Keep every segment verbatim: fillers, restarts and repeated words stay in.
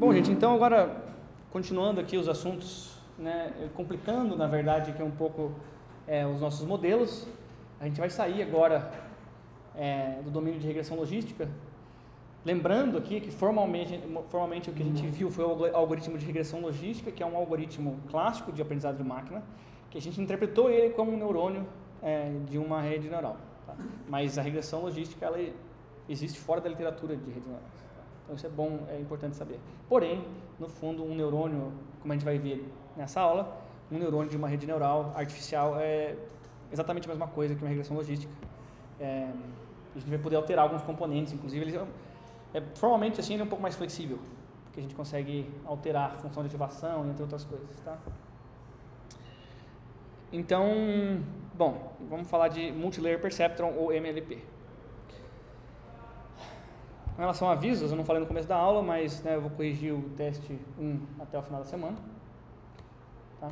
Bom, gente, então agora, continuando aqui os assuntos, né, complicando, na verdade, aqui um pouco é, os nossos modelos, a gente vai sair agora é, do domínio de regressão logística, lembrando aqui que formalmente, formalmente o que a gente viu foi o algoritmo de regressão logística, que é um algoritmo clássico de aprendizado de máquina, que a gente interpretou ele como um neurônio é, de uma rede neural. Tá? Mas a regressão logística, ela existe fora da literatura de redes neurais. Tá? Então isso é bom, é importante saber. Porém, no fundo, um neurônio, como a gente vai ver nessa aula, um neurônio de uma rede neural artificial é exatamente a mesma coisa que uma regressão logística. É, a gente vai poder alterar alguns componentes, inclusive, eles, é, formalmente assim ele é um pouco mais flexível, porque a gente consegue alterar a função de ativação, entre outras coisas. Tá? Então, bom, vamos falar de Multilayer Perceptron ou M L P. Com relação a avisos, eu não falei no começo da aula, mas né, eu vou corrigir o teste um até o final da semana. Tá?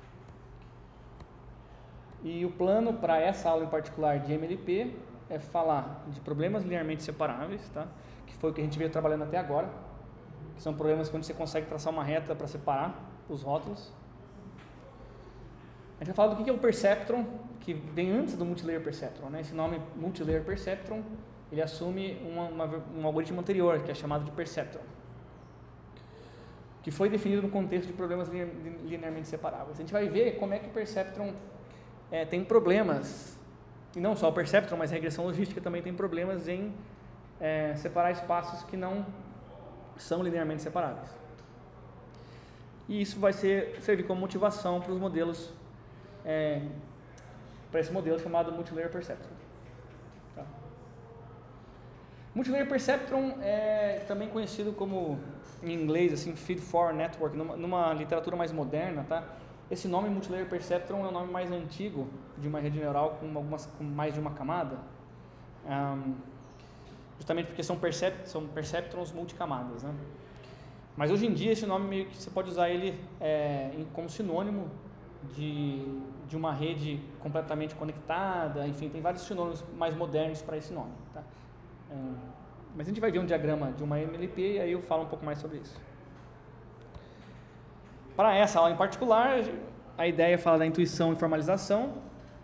E o plano para essa aula em particular de M L P é falar de problemas linearmente separáveis, tá? Que foi o que a gente veio trabalhando até agora, que são problemas quando você consegue traçar uma reta para separar os rótulos. A gente vai falar do que é o Perceptron, que vem antes do Multilayer Perceptron. Né? Esse nome Multilayer Perceptron, ele assume uma, uma, um algoritmo anterior, que é chamado de Perceptron, que foi definido no contexto de problemas linearmente separáveis. A gente vai ver como é que o Perceptron é, tem problemas, e não só o Perceptron, mas a regressão logística também tem problemas em é, separar espaços que não são linearmente separáveis. E isso vai ser, servir como motivação para os modelos, é, para esse modelo chamado Multilayer Perceptron. Tá? Multilayer Perceptron é também conhecido como, em inglês, assim, Feed-Forward Network, numa, numa literatura mais moderna, tá? Esse nome Multilayer Perceptron é o nome mais antigo de uma rede neural com, algumas, com mais de uma camada, um, justamente porque são, percept, são perceptrons multicamadas, né? Mas hoje em dia esse nome meio que você pode usar ele é, como sinônimo de, de uma rede completamente conectada, enfim, tem vários sinônimos mais modernos para esse nome, tá? É, mas a gente vai ver um diagrama de uma M L P e aí eu falo um pouco mais sobre isso. Para essa aula em particular, a ideia é falar da intuição e formalização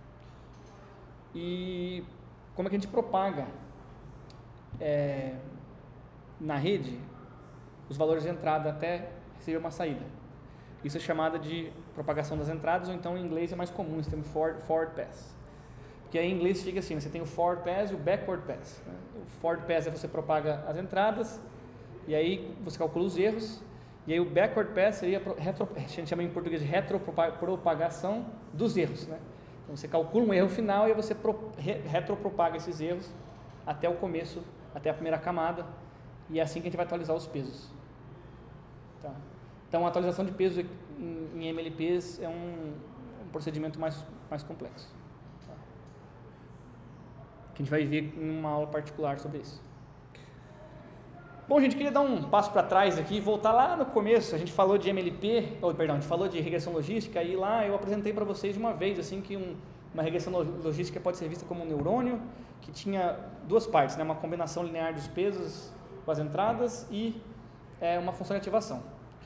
e como é que a gente propaga é, na rede os valores de entrada até receber uma saída. Isso é chamada de propagação das entradas, ou então em inglês é mais comum, esse termo forward, forward pass. Porque aí em inglês fica assim, você tem o forward pass e o backward pass. Né? O forward pass é você propaga as entradas, e aí você calcula os erros, e aí o backward pass seria, retro, a gente chama em português de retropropagação dos erros. Né? Então você calcula um erro final e aí você pro, re, retropropaga esses erros até o começo, até a primeira camada, e é assim que a gente vai atualizar os pesos. Tá? Então a atualização de peso em, em M L Ps é um, um procedimento mais, mais complexo. Tá? Que a gente vai ver em uma aula particular sobre isso. Bom, gente, queria dar um passo para trás aqui e voltar lá no começo. A gente falou de M L P, oh, perdão, a gente falou de regressão logística, e lá eu apresentei para vocês de uma vez assim, que um, uma regressão logística pode ser vista como um neurônio que tinha duas partes, né? Uma combinação linear dos pesos com as entradas e é, uma função de ativação.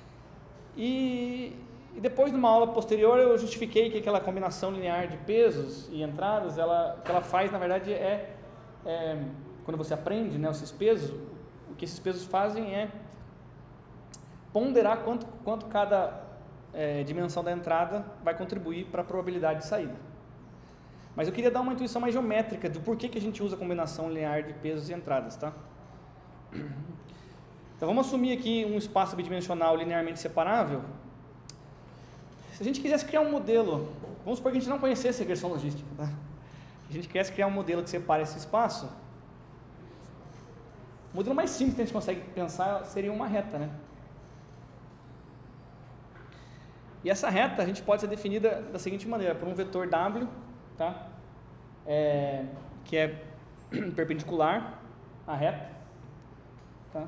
E, e depois, numa aula posterior, eu justifiquei que aquela combinação linear de pesos e entradas, ela, o que ela faz, na verdade, é, é quando você aprende, né, esses pesos, o que esses pesos fazem é ponderar quanto, quanto cada é, dimensão da entrada vai contribuir para a probabilidade de saída. Mas eu queria dar uma intuição mais geométrica do porquê que a gente usa a combinação linear de pesos e entradas, tá? Então vamos assumir aqui um espaço bidimensional linearmente separável. Se a gente quisesse criar um modelo, vamos supor que a gente não conhecesse a regressão logística, tá? Se a gente quisesse criar um modelo que separe esse espaço, o modelo mais simples que a gente consegue pensar seria uma reta, né? E essa reta a gente pode ser definida da seguinte maneira, por um vetor W, tá? É, que é perpendicular à reta, tá?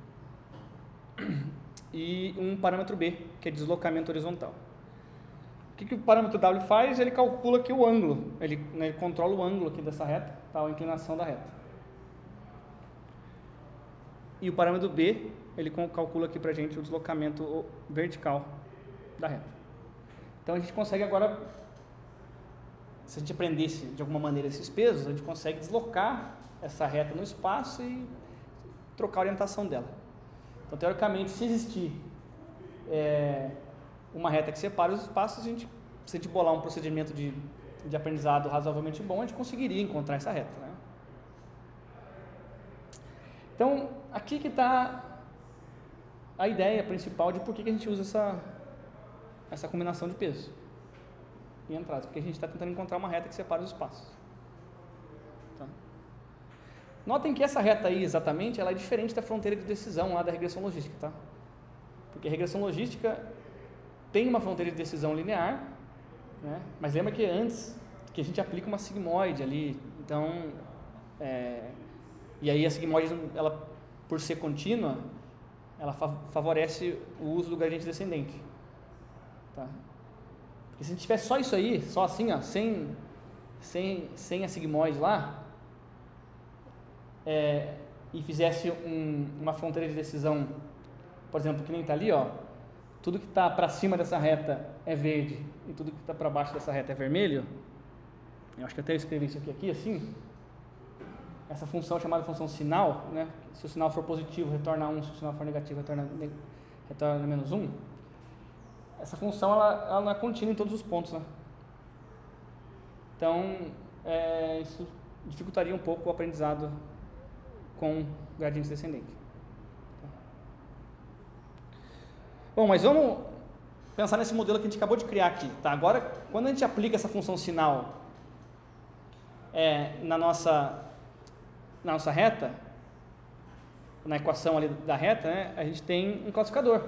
E um parâmetro B, que é deslocamento horizontal. O que, que o parâmetro W faz? Ele calcula aqui o ângulo, ele, né, ele controla o ângulo aqui dessa reta, tá? A inclinação da reta. E o parâmetro B, ele calcula aqui para a gente o deslocamento vertical da reta. Então a gente consegue agora, se a gente aprendesse de alguma maneira esses pesos, a gente consegue deslocar essa reta no espaço e trocar a orientação dela. Então, teoricamente, se existir é, uma reta que separa os espaços, a gente, se a gente bolar um procedimento de, de aprendizado razoavelmente bom, a gente conseguiria encontrar essa reta, né? Então, aqui que está a ideia principal de por que, que a gente usa essa, essa combinação de pesos e entradas, porque a gente está tentando encontrar uma reta que separa os espaços. Tá? Notem que essa reta aí, exatamente, ela é diferente da fronteira de decisão lá da regressão logística, tá? Porque a regressão logística tem uma fronteira de decisão linear, né? Mas lembra que antes que a gente aplica uma sigmoide ali, então, é, e aí a sigmoide, ela, por ser contínua, ela favorece o uso do gradiente descendente, tá? Porque se a gente tivesse só isso aí, só assim, ó, sem, sem, sem a sigmoide lá, é, e fizesse um, uma fronteira de decisão, por exemplo, que nem está ali, ó, tudo que está para cima dessa reta é verde e tudo que está para baixo dessa reta é vermelho, eu acho que até eu escrevi isso aqui, aqui assim, essa função chamada função sinal, né? Se o sinal for positivo, retorna um, se o sinal for negativo, retorna, retorna menos um. Essa função ela, ela não é contínua em todos os pontos, né? Então, é, isso dificultaria um pouco o aprendizado com gradiente descendente. Bom, mas vamos pensar nesse modelo que a gente acabou de criar aqui, tá? Agora, quando a gente aplica essa função sinal é, na nossa na nossa reta, na equação ali da reta, né, a gente tem um classificador.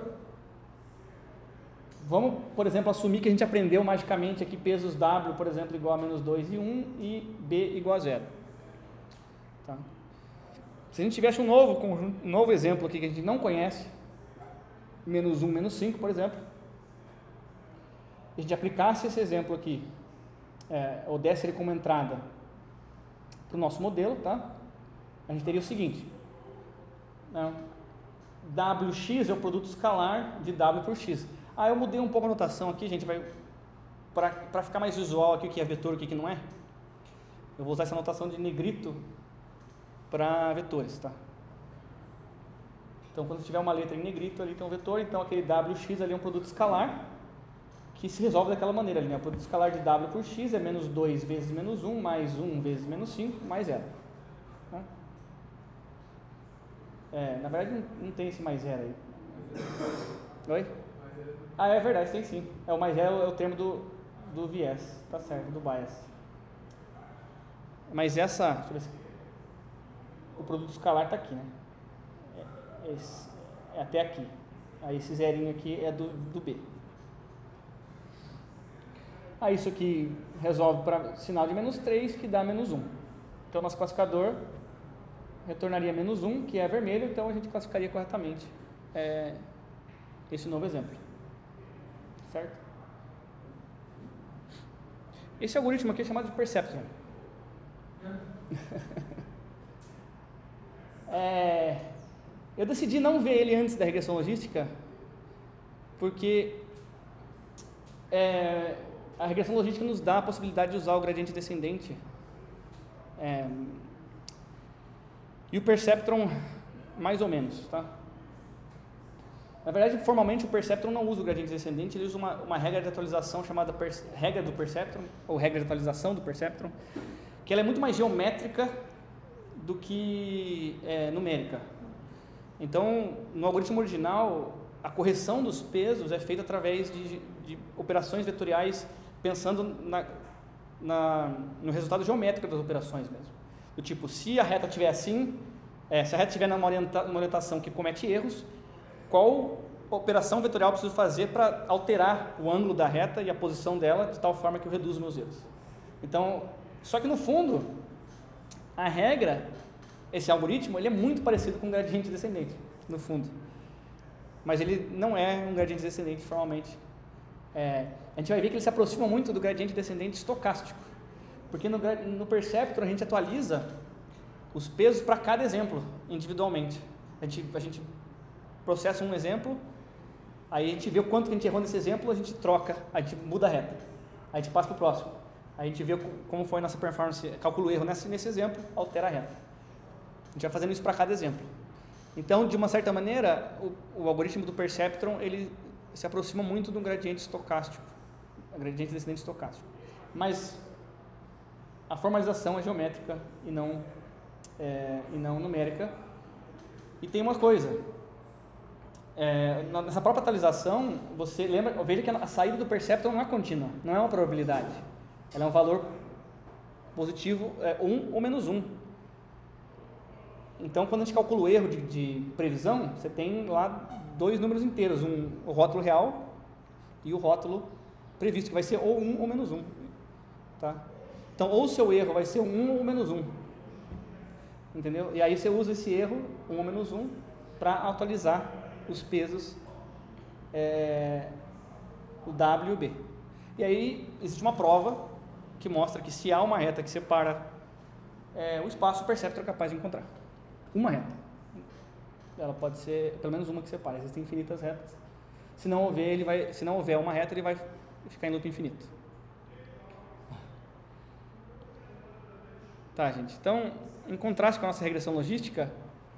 Vamos, por exemplo, assumir que a gente aprendeu magicamente aqui pesos W, por exemplo, igual a menos dois e um e B igual a zero. Tá? Se a gente tivesse um novo, um novo exemplo aqui que a gente não conhece, menos um, menos cinco, por exemplo, a gente aplicasse esse exemplo aqui, é, ou desse ele como entrada para o nosso modelo, tá? A gente teria o seguinte, né? W x é o produto escalar de W por x. Ah, eu mudei um pouco a notação aqui, gente, para ficar mais visual aqui o que é vetor e o que não é. Eu vou usar essa notação de negrito para vetores, tá? Então, quando tiver uma letra em negrito, ali tem um vetor, então aquele W x ali é um produto escalar que se resolve daquela maneira ali, né? O produto escalar de W por x é menos dois vezes menos um, mais um vezes menos cinco, mais zero. Né? É, na verdade, não, não tem esse mais zero aí. Oi? Ah, é verdade, tem sim. É, o mais zero é o termo do, do viés, tá certo, do bias. Mas essa, deixa eu ver se, o produto escalar está aqui, né? É, esse, é até aqui. Aí esse zerinho aqui é do, do B. Aí isso aqui resolve para sinal de menos três, que dá menos um. Então, nosso classificador retornaria menos um, que é vermelho, então a gente classificaria corretamente é, esse novo exemplo. Certo? Esse algoritmo aqui é chamado de perceptron. é, eu decidi não ver ele antes da regressão logística, porque é, a regressão logística nos dá a possibilidade de usar o gradiente descendente. É, e o perceptron, mais ou menos, tá? Na verdade, formalmente, o perceptron não usa o gradiente descendente, ele usa uma, uma regra de atualização chamada regra do perceptron, ou regra de atualização do perceptron, que ela é muito mais geométrica do que é, numérica. Então, no algoritmo original, a correção dos pesos é feita através de, de operações vetoriais, pensando na, na, no resultado geométrico das operações mesmo. Do tipo, se a reta estiver assim, é, se a reta estiver numa orienta, uma orientação que comete erros, qual operação vetorial eu preciso fazer para alterar o ângulo da reta e a posição dela de tal forma que eu reduzo meus erros. Então, só que no fundo, a regra, esse algoritmo, ele é muito parecido com um gradiente descendente, no fundo. Mas ele não é um gradiente descendente formalmente. É, a gente vai ver que ele se aproxima muito do gradiente descendente estocástico, porque no, no perceptron a gente atualiza os pesos para cada exemplo individualmente. A gente, a gente processa um exemplo, aí a gente vê o quanto que a gente errou nesse exemplo, a gente troca, a gente muda a reta, aí a gente passa para o próximo. Aí a gente vê como foi a nossa performance, calcula o erro nesse, nesse exemplo, altera a reta. A gente vai fazendo isso para cada exemplo. Então, de uma certa maneira, o, o algoritmo do Perceptron, ele se aproxima muito do gradiente estocástico, o gradiente descendente estocástico. Mas a formalização é geométrica e não, é, e não numérica. E tem uma coisa, é, nessa própria atualização, você lembra, veja que a saída do Perceptron não é contínua, não é uma probabilidade. Ela é um valor positivo, é, um ou menos um. Então, quando a gente calcula o erro de, de previsão, você tem lá dois números inteiros, um, o rótulo real e o rótulo previsto, que vai ser ou um ou menos um. Tá? Então, ou o seu erro vai ser um ou menos um. Entendeu? E aí você usa esse erro, um ou menos um, para atualizar os pesos, é, o W e o B. E aí existe uma prova que mostra que se há uma reta que separa é, o espaço, o Perceptron é capaz de encontrar. Uma reta. Ela pode ser, pelo menos uma que separa. Existem infinitas retas. Se não houver, ele vai, se não houver uma reta, ele vai ficar em loop infinito. Tá, gente. Então, em contraste com a nossa regressão logística,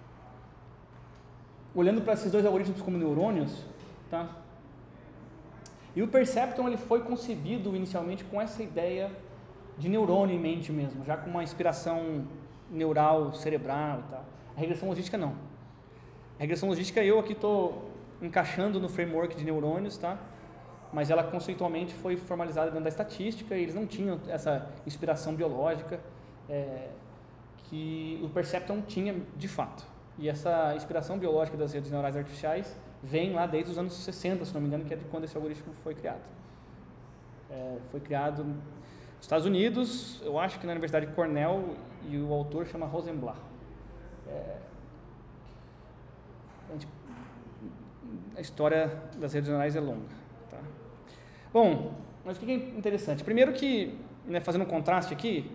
olhando para esses dois algoritmos como neurônios, tá? E o Perceptron, ele foi concebido inicialmente com essa ideia de neurônio em mente mesmo, já com uma inspiração neural, cerebral e tal. A regressão logística não. A regressão logística eu aqui estou encaixando no framework de neurônios, tá? Mas ela conceitualmente foi formalizada dentro da estatística e eles não tinham essa inspiração biológica é, que o Perceptron tinha de fato. E essa inspiração biológica das redes neurais artificiais vem lá desde os anos sessenta, se não me engano, que é de quando esse algoritmo foi criado. É, foi criado nos Estados Unidos, eu acho que na Universidade de Cornell, e o autor chama Rosenblatt. É, a, gente, a história das redes neurais é longa. Tá? Bom, mas o que é interessante? Primeiro que, né, fazendo um contraste aqui,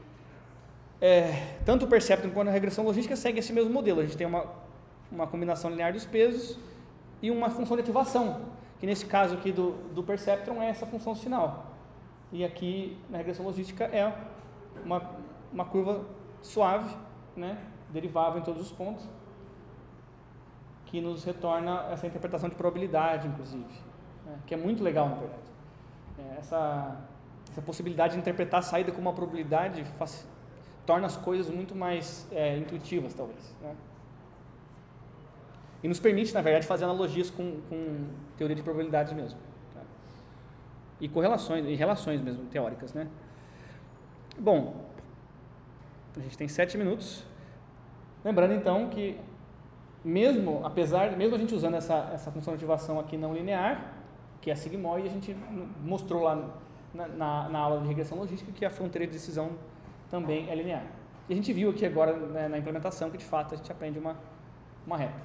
é, tanto o Perceptron quanto a regressão logística seguem esse mesmo modelo. A gente tem uma, uma combinação linear dos pesos e uma função de ativação, que nesse caso aqui do, do Perceptron é essa função sinal. E aqui na regressão logística é uma, uma curva suave, né, derivável em todos os pontos, que nos retorna essa interpretação de probabilidade, inclusive, né, que é muito legal, na verdade. É, essa, essa possibilidade de interpretar a saída com uma probabilidade faz, torna as coisas muito mais é, intuitivas, talvez. Né? E nos permite, na verdade, fazer analogias com, com teoria de probabilidades mesmo. Tá? E correlações, e relações mesmo, teóricas, né? Bom, a gente tem sete minutos. Lembrando, então, que mesmo, apesar, mesmo a gente usando essa, essa função de ativação aqui não linear, que é a sigmoide, a gente mostrou lá na, na, na aula de regressão logística que a fronteira de decisão também é linear. E a gente viu aqui agora, né, na implementação que, de fato, a gente aprende uma, uma reta.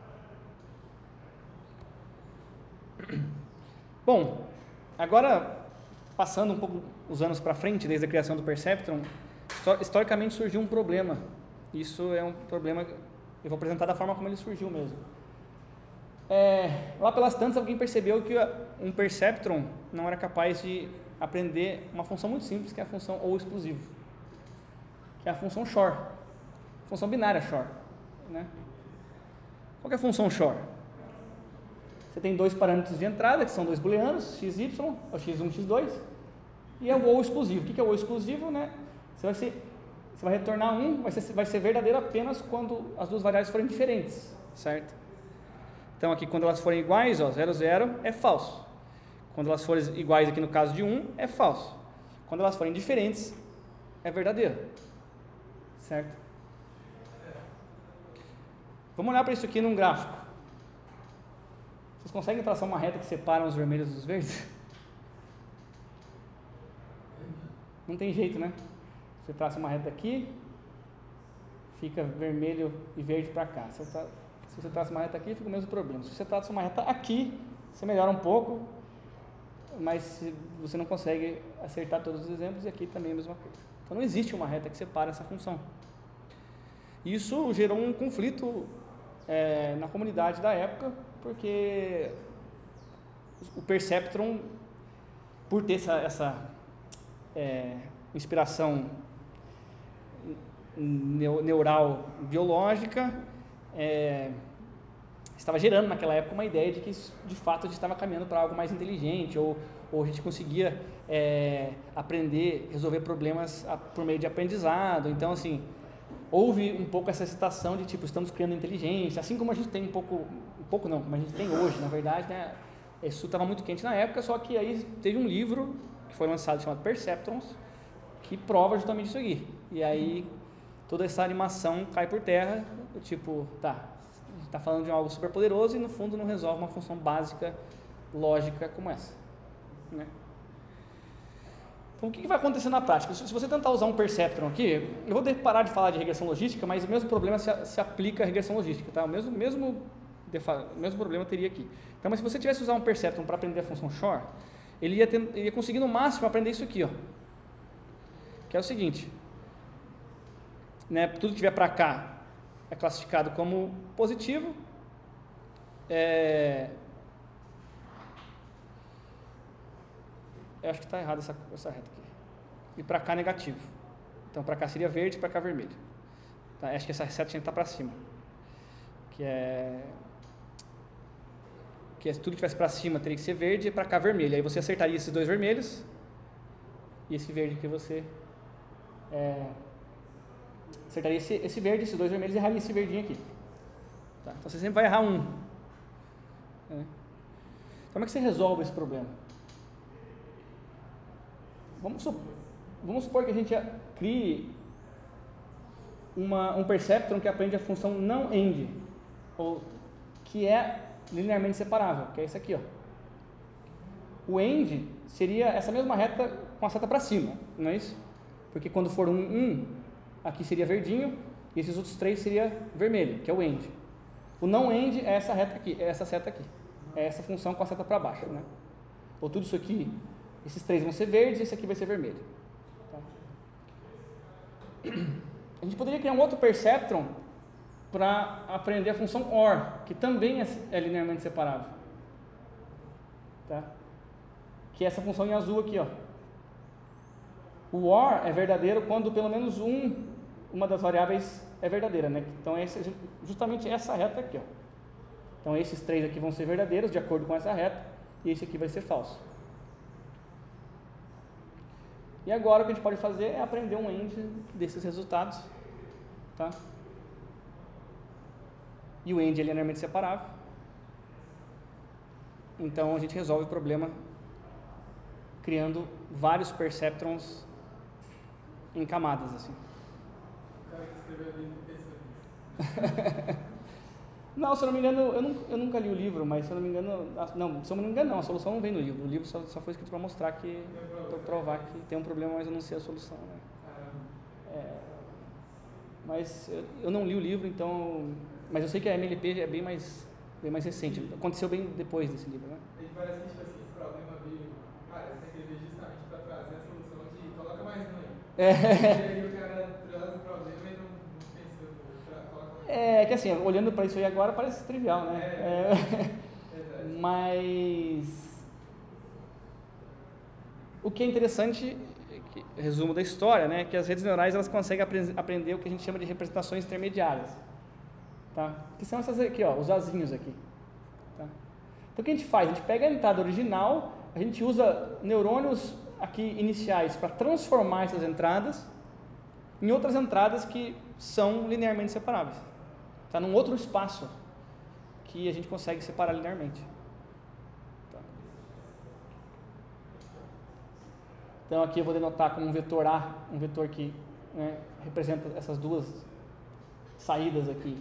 Bom, agora, passando um pouco os anos para frente, desde a criação do Perceptron, historicamente surgiu um problema. Isso é um problema que eu vou apresentar da forma como ele surgiu mesmo. É, lá pelas tantas, alguém percebeu que um Perceptron não era capaz de aprender uma função muito simples, que é a função ou exclusivo, que é a função shor, função binária shor. Né? Qual que é a função shor? Você tem dois parâmetros de entrada, que são dois booleanos, x, y, ou x um, x dois, e é o ou exclusivo. O que é o ou exclusivo? Né? Você vai ser, você vai retornar um, vai ser, vai ser verdadeiro apenas quando as duas variáveis forem diferentes, certo? Então aqui quando elas forem iguais, ó, zero, zero é falso. Quando elas forem iguais aqui no caso de um, é falso. Quando elas forem diferentes, é verdadeiro, certo? Vamos olhar para isso aqui num gráfico. Vocês conseguem traçar uma reta que separa os vermelhos dos verdes? Não tem jeito, né? Você traça uma reta aqui, fica vermelho e verde para cá. Se você, se você traça uma reta aqui, fica o mesmo problema. Se você traça uma reta aqui, você melhora um pouco, mas você não consegue acertar todos os exemplos, e aqui também é a mesma coisa. Então não existe uma reta que separa essa função. Isso gerou um conflito é, na comunidade da época, porque o perceptron, por ter essa, essa é, inspiração neural biológica, é, estava gerando naquela época uma ideia de que de fato a gente estava caminhando para algo mais inteligente, ou, ou a gente conseguia é, aprender, resolver problemas a, por meio de aprendizado. Então, assim, houve um pouco essa excitação de tipo, estamos criando inteligência, assim como a gente tem um pouco, um pouco não, como a gente tem hoje, na verdade, né? Isso estava muito quente na época, só que aí teve um livro que foi lançado chamado Perceptrons, que prova justamente isso aqui. E aí toda essa animação cai por terra, tipo, tá, a gente está falando de algo super poderoso e no fundo não resolve uma função básica, lógica como essa, né? Então o que vai acontecer na prática? Se você tentar usar um perceptron aqui, eu vou parar de falar de regressão logística, mas o mesmo problema se, se aplica à regressão logística, tá? O mesmo, mesmo, o mesmo problema teria aqui. Então, mas se você tivesse usar um perceptron para aprender a função Shor, ele ia, ter, ele ia conseguir no máximo aprender isso aqui, ó, que é o seguinte, né, tudo que tiver para cá é classificado como positivo, é, eu acho que está errado essa, essa reta aqui, e para cá negativo, então para cá seria verde e para cá vermelho, tá? Acho que essa seta tinha que estar para cima, que é, que é tudo que estivesse para cima teria que ser verde e para cá vermelho, aí você acertaria esses dois vermelhos e esse verde que você é, acertaria esse, esse verde, esses dois vermelhos e erraria esse verdinho aqui, tá? Então você sempre vai errar um, né? Como é que você resolve esse problema? Vamos supor, vamos supor que a gente crie uma, um perceptron que aprende a função não end, ou que é linearmente separável, que é esse aqui, ó. O end seria essa mesma reta com a seta para cima, não é isso? Porque quando for um, um, aqui seria verdinho, e esses outros três seria vermelho, que é o end. O não end é essa reta aqui, é essa seta aqui, é essa função com a seta para baixo, né? Ou tudo isso aqui, esses três vão ser verdes e esse aqui vai ser vermelho, tá? A gente poderia criar um outro perceptron para aprender a função OR, que também é linearmente separável, tá? Que é essa função em azul aqui, ó. O OR é verdadeiro quando pelo menos um, uma das variáveis é verdadeira, né? Então é esse, justamente essa reta aqui, ó. Então esses três aqui vão ser verdadeiros de acordo com essa reta e esse aqui vai ser falso. E agora o que a gente pode fazer é aprender um end desses resultados, tá? E o end é linearmente separável. Então a gente resolve o problema criando vários perceptrons em camadas, assim. O cara que escreveu o livro pensou nisso. Não, se eu não me engano, eu, não, eu nunca li o livro, mas se eu não me engano, não, se eu não me engano não, a solução não vem no livro. O livro só, só foi escrito para mostrar que, para provar que tem um problema, mas eu não sei a solução, né? É, mas eu, eu não li o livro, então, mas eu sei que a M L P é bem mais, bem mais recente, aconteceu bem depois desse livro, né? Ele parece que, tipo assim, esse problema veio, cara, você tem que ver justamente para trazer a solução de coloca mais um aí. É. E aí o cara traz o problema e não, não pensou, pra, coloca mais um. É que assim, olhando para isso aí agora parece trivial, né? É, é, mas o que é interessante, que, resumo da história, né, que as redes neurais elas conseguem apre aprender o que a gente chama de representações intermediárias, tá? Que são essas aqui, ó, os azinhos aqui, tá? Então o que a gente faz? A gente pega a entrada original, a gente usa neurônios aqui iniciais para transformar essas entradas em outras entradas que são linearmente separáveis. Está num outro espaço que a gente consegue separar linearmente. Tá. Então aqui eu vou denotar como um vetor A, um vetor que, né, representa essas duas saídas aqui,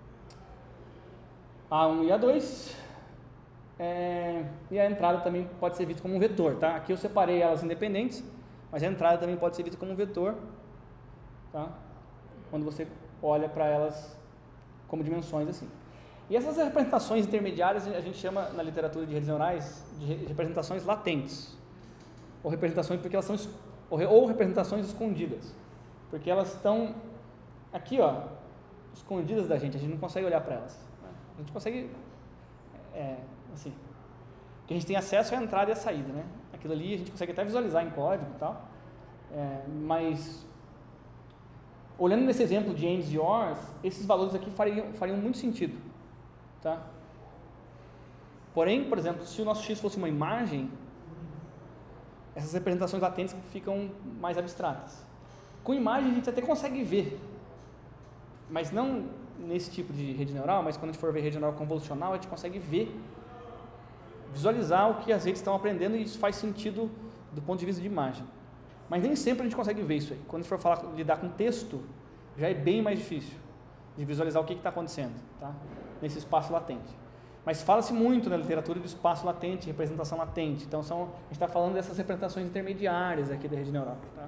A um e A dois, é, e a entrada também pode ser vista como um vetor, tá? Aqui eu separei elas independentes, mas a entrada também pode ser vista como um vetor, tá? Quando você olha para elas como dimensões assim. E essas representações intermediárias a gente chama na literatura de redes neurais de representações latentes, ou representações porque elas são ou representações escondidas, porque elas estão aqui, ó, escondidas da gente, a gente não consegue olhar para elas. A gente consegue, é, assim, o que a gente tem acesso é a entrada e a saída, né? Aquilo ali a gente consegue até visualizar em código e tal, é, mas olhando nesse exemplo de ands e ors, esses valores aqui fariam, fariam muito sentido, tá? Porém, por exemplo, se o nosso x fosse uma imagem, essas representações latentes ficam mais abstratas. Com imagem a gente até consegue ver, mas não nesse tipo de rede neural, mas quando a gente for ver rede neural convolucional, a gente consegue ver, visualizar o que as redes estão aprendendo e isso faz sentido do ponto de vista de imagem. Mas nem sempre a gente consegue ver isso aí. Quando a gente for falar, lidar com texto, já é bem mais difícil de visualizar o que está acontecendo, tá? Nesse espaço latente. Mas fala-se muito na literatura do espaço latente, representação latente. Então, são, a gente está falando dessas representações intermediárias aqui da rede neural. Tá?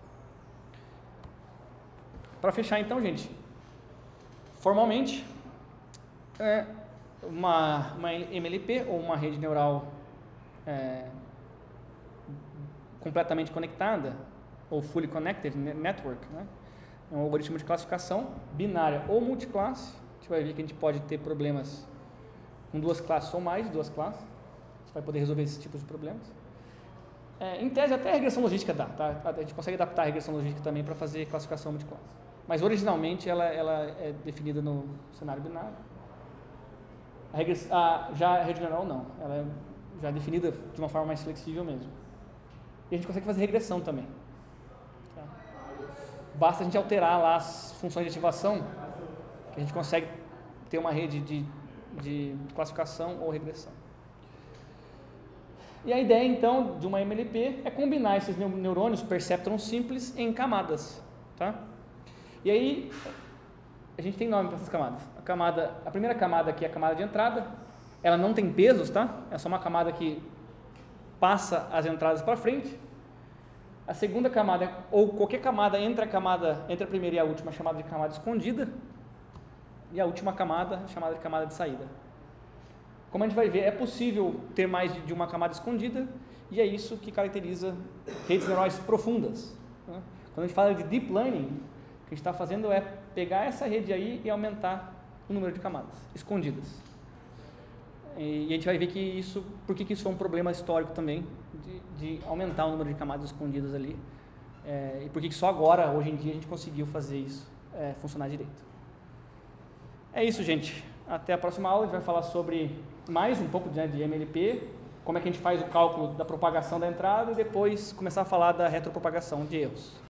Para fechar, então, gente, formalmente, é uma, uma M L P ou uma rede neural é, completamente conectada, ou fully connected network, né? É um algoritmo de classificação binária ou multiclasse. A gente vai ver que a gente pode ter problemas com duas classes ou mais de duas classes. Você vai poder resolver esse tipo de problemas. É, em tese, até a regressão logística dá, tá? A gente consegue adaptar a regressão logística também para fazer classificação multiclasse. Mas originalmente ela, ela é definida no cenário binário. A regress... a, já a rede neural não, ela é já definida de uma forma mais flexível mesmo. E a gente consegue fazer regressão também. Tá? Basta a gente alterar lá as funções de ativação, que a gente consegue ter uma rede de de classificação ou regressão. E a ideia, então, de uma M L P é combinar esses neurônios perceptrons simples em camadas, tá? E aí, a gente tem nome para essas camadas. A camada, a primeira camada aqui é a camada de entrada, ela não tem pesos, tá? É só uma camada que passa as entradas para frente. A segunda camada, ou qualquer camada entre a camada, entre a primeira e a última, é chamada de camada escondida. E a última camada, chamada de camada de saída. Como a gente vai ver, é possível ter mais de uma camada escondida, e é isso que caracteriza redes neurais profundas. Né? Quando a gente fala de deep learning, o que a gente está fazendo é pegar essa rede aí e aumentar o número de camadas escondidas. E a gente vai ver que isso, por que isso foi um problema histórico também, de, de aumentar o número de camadas escondidas ali, é, e por que só agora, hoje em dia, a gente conseguiu fazer isso é, funcionar direito. É isso, gente. Até a próxima aula. A gente vai falar sobre mais um pouco de, de M L P, como é que a gente faz o cálculo da propagação da entrada e depois começar a falar da retropropagação de erros.